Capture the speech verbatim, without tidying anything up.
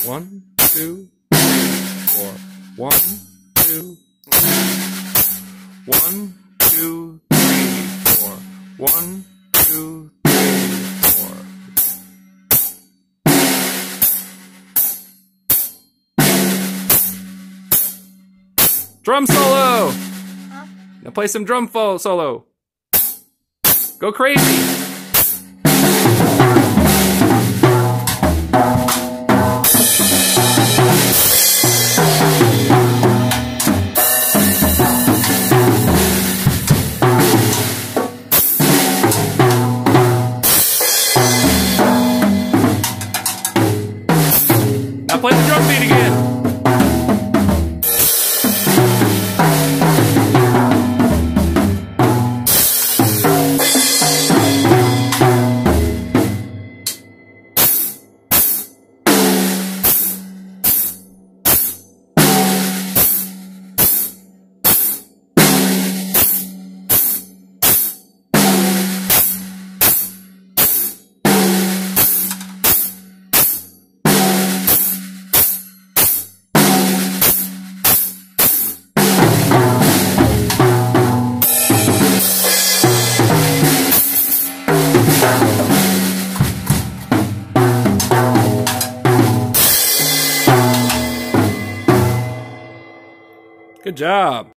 One, two, three, four. One, two, one, two, three, four. One, two, three, four. Drum solo! Huh? Now play some drum fo- solo. Go crazy! Now play the drum beat again. Good job.